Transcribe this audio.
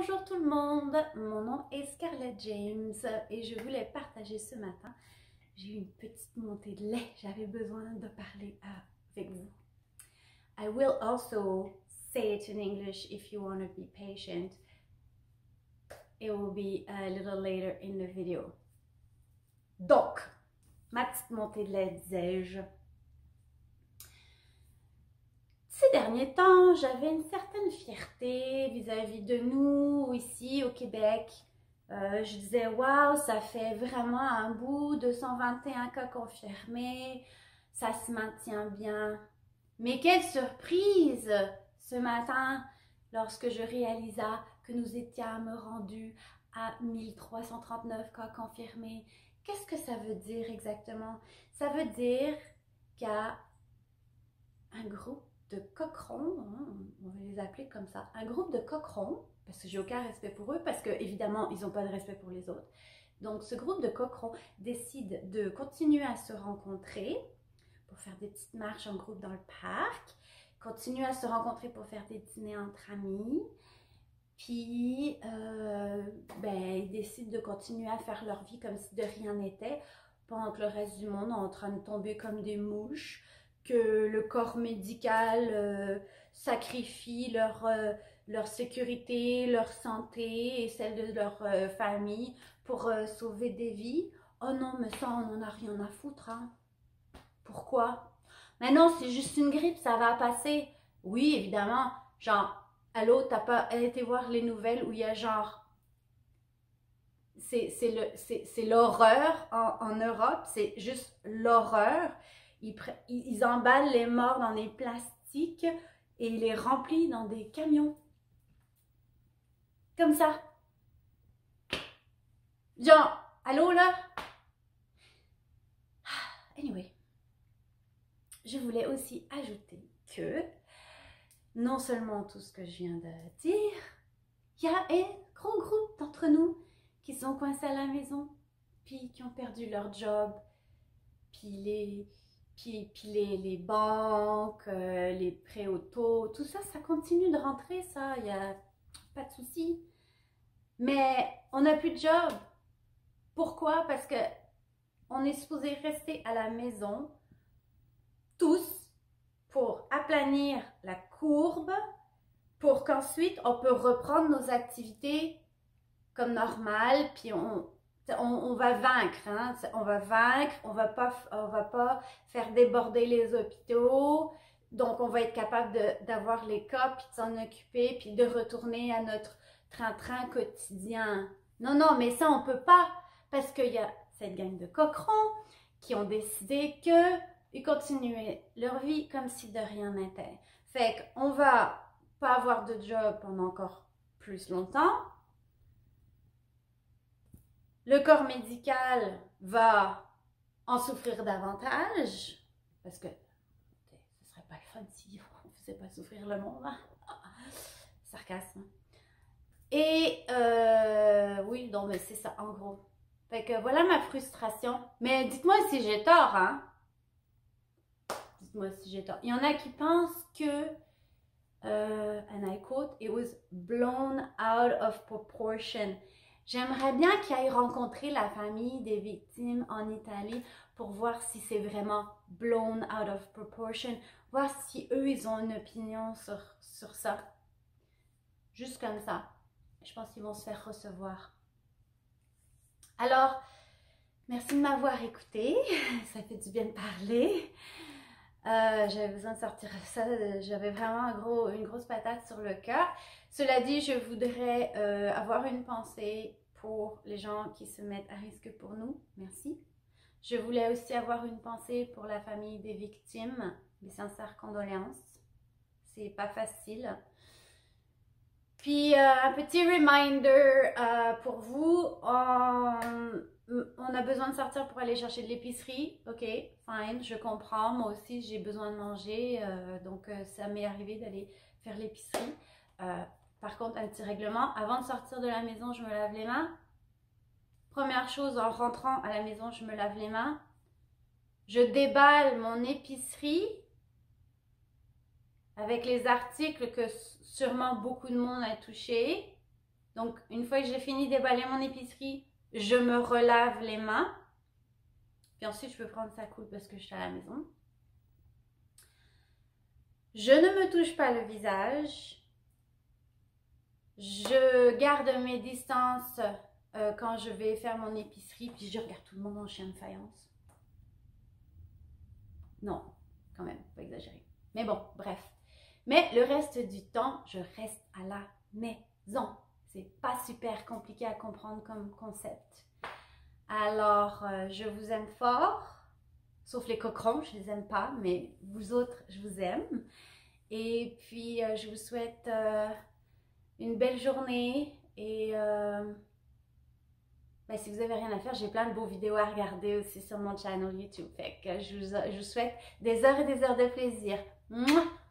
Bonjour tout le monde, mon nom est Scarlett James et je voulais partager ce matin. J'ai eu une petite montée de lait, j'avais besoin de parler avec vous. I will also say it in English if you want to be patient. It will be a little later in the video. Donc, ma petite montée de lait, disais-je. Ces derniers temps, j'avais une certaine fierté vis-à-vis de nous ici au Québec. Je disais, waouh, ça fait vraiment un bout, 221 cas confirmés, ça se maintient bien. Mais quelle surprise ce matin lorsque je réalisa que nous étions rendus à 1339 cas confirmés. Qu'est-ce que ça veut dire exactement? Ça veut dire qu'il y a un groupe de coquerons, on va les appeler comme ça, un groupe de coquerons, parce que j'ai aucun respect pour eux, parce que évidemment ils n'ont pas de respect pour les autres. Donc ce groupe de coquerons décide de continuer à se rencontrer pour faire des petites marches en groupe dans le parc, continuer à se rencontrer pour faire des dîners entre amis, puis ils décident de continuer à faire leur vie comme si de rien n'était, pendant que le reste du monde est en train de tomber comme des mouches, que le corps médical sacrifie leur sécurité, leur santé et celle de leur famille pour sauver des vies. Oh non, mais ça, on n'en a rien à foutre. Hein. Pourquoi? Mais non, c'est juste une grippe, ça va passer. Oui, évidemment. Genre, allô, t'as pas été voir les nouvelles où il y a genre... C'est l'horreur en Europe, c'est juste l'horreur. Ils emballent les morts dans des plastiques et ils les remplissent dans des camions. Comme ça. Genre, allô là? Anyway. Je voulais aussi ajouter que, non seulement tout ce que je viens de dire, il y a un gros groupe d'entre nous qui sont coincés à la maison, puis qui ont perdu leur job, puis les banques, les prêts auto, tout ça, ça continue de rentrer, ça, il n'y a pas de souci. Mais on n'a plus de job. Pourquoi? Parce que on est supposé rester à la maison, tous, pour aplanir la courbe, pour qu'ensuite on peut reprendre nos activités comme normal, puis on va vaincre, hein? On va vaincre, on va pas faire déborder les hôpitaux, donc on va être capable d'avoir les cas, puis de s'en occuper, puis de retourner à notre train-train quotidien. Non, non, mais ça on peut pas, parce qu'il y a cette gang de coquerons qui ont décidé qu'ils continuaient leur vie comme si de rien n'était. Fait qu'on va pas avoir de job pendant encore plus longtemps. Le corps médical va en souffrir davantage, parce que ce serait pas le fun si on ne faisait pas souffrir le monde. Hein? Sarcasme. Et oui, non, mais c'est ça, en gros. Fait que voilà ma frustration. Mais dites-moi si j'ai tort, hein? Dites-moi si j'ai tort. Il y en a qui pensent que, and I quote, it was blown out of proportion. J'aimerais bien qu'ils aillent rencontrer la famille des victimes en Italie pour voir si c'est vraiment blown out of proportion, voir si eux, ils ont une opinion sur ça. Juste comme ça. Je pense qu'ils vont se faire recevoir. Alors, merci de m'avoir écouté. Ça fait du bien de parler. J'avais besoin de sortir ça, j'avais vraiment une grosse patate sur le cœur. Cela dit, je voudrais avoir une pensée pour les gens qui se mettent à risque pour nous. Merci. Je voulais aussi avoir une pensée pour la famille des victimes. Mes sincères condoléances. C'est pas facile. Puis un petit reminder pour vous. On a besoin de sortir pour aller chercher de l'épicerie, ok, fine, je comprends, moi aussi j'ai besoin de manger, donc ça m'est arrivé d'aller faire l'épicerie. Par contre, un petit règlement, avant de sortir de la maison, je me lave les mains. Première chose, en rentrant à la maison, je me lave les mains. Je déballe mon épicerie avec les articles que sûrement beaucoup de monde a touchés. Donc, une fois que j'ai fini de déballer mon épicerie, je me relave les mains. Puis ensuite, je peux prendre ça cool parce que je suis à la maison. Je ne me touche pas le visage. Je garde mes distances quand je vais faire mon épicerie. Puis je regarde tout le monde en chien de faïence. Non, quand même, pas exagérer. Mais bon, bref. Mais le reste du temps, je reste à la maison. C'est pas super compliqué à comprendre comme concept. Alors, je vous aime fort. Sauf les coquerons, je les aime pas. Mais vous autres, je vous aime. Et puis, je vous souhaite une belle journée. Et ben, si vous n'avez rien à faire, j'ai plein de beaux vidéos à regarder aussi sur mon channel YouTube. Fait que je vous souhaite des heures et des heures de plaisir. Mouah!